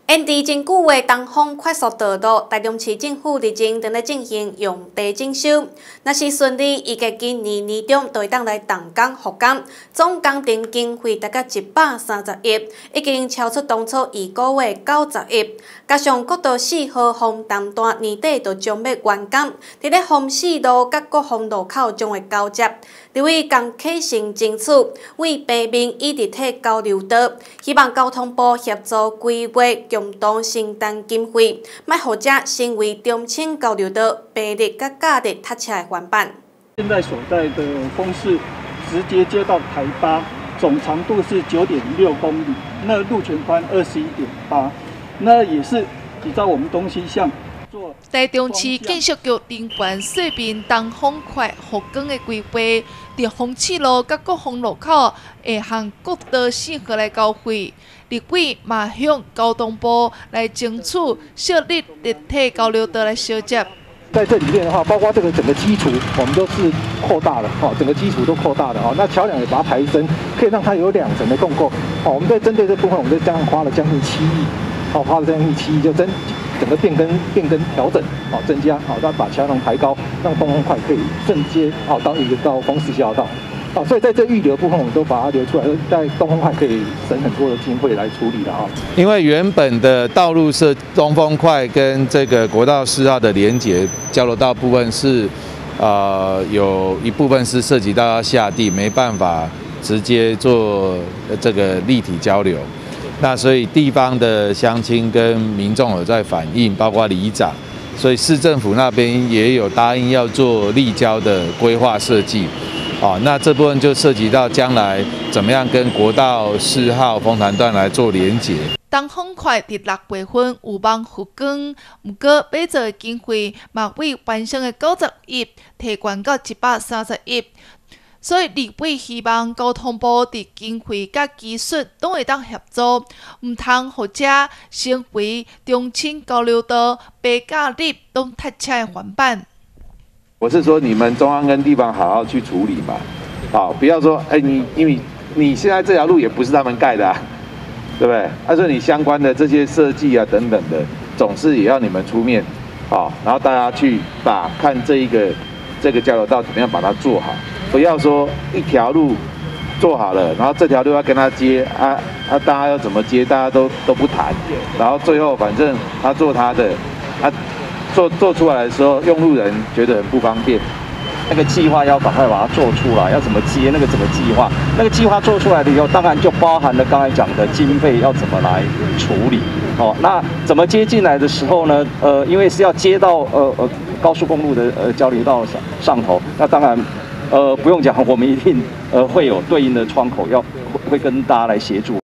延迟真久的东风快速道路，台中市政府日前正在进行用地征收，若是顺利，预计今年年中就会当来动工复工，总工程经费大概130亿，已经超出当初预估的90亿。加上国道4号丰潭段年底就将要完工，伫咧丰四路甲国丰路口将会交接。伫位刚启成争取为平面以立体交流道，希望交通部协助规划共同承担经费，卖互者成为中清交流道平日甲假日塞车的环板。 现在所在的公式直接接到台八，总长度是9.6公里，那路全宽21.8，那也是依照我们东西向。 台中市建设局人员说明东风快复工的规划，伫丰市路甲国丰路口会向国道4号来交费。立委嘛向交通部来争取设立立体交流道来相接。 在这里面的话，包括这个整个基础，我们都是扩大了整个基础都扩大了那桥梁也把它抬升，可以让它有2层的共构我们在针对这部分，我们就这样花了将近7亿花了将近7亿，就整个变更调整增加要把桥梁抬高，让东风快可以瞬接到一个到丰四交道所以在这预留部分，我们都把它留出来，在东风快可以省很多的经费来处理的因为原本的道路是东风快跟这个国道4号的连结交流道部分是有一部分是涉及到要下地，没办法直接做这个立体交流。那所以地方的乡亲跟民众有在反映，包括里长，所以市政府那边也有答应要做立交的规划设计。那这部分就涉及到将来怎么样跟国道4号丰潭段来做连结。 东风快伫6月份有望复工，不过买造的经费嘛为完成的90亿提悬到130亿。所以，立委希望交通部伫经费甲技术都会当协助，唔通或者成为中清交流道白假日拢塞车的环板。 我是说，你们中央跟地方好好去处理嘛，不要说，因为你现在这条路也不是他们盖的对不对？所以你相关的这些设计等等的，总是也要你们出面，然后大家去看这个交流道怎么样把它做好。不要说一条路做好了，然后这条路要跟他接大家要怎么接，大家都不谈，然后最后反正他做他的，做出来的时候，用路人觉得很不方便。 那个计划要赶快把它做出来，要怎么接那个整个计划？那个计划做出来了以后，当然就包含了刚才讲的经费要怎么来处理。那怎么接进来的时候呢？因为是要接到高速公路的交流道上头，那当然。不用讲，我们一定会有对应的窗口，会跟大家来协助。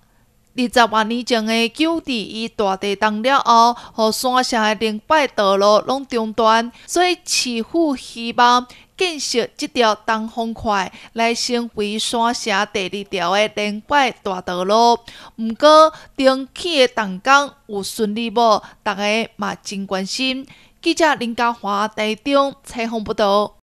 20多年前的9地伊大地动了后，互山城的连摆道路拢中断，所以市府希望建设这条东风快来成为山城第2条的连摆大道路。不过，重启的动工有顺利无？大家嘛真关心。记者林家华台中采访报道。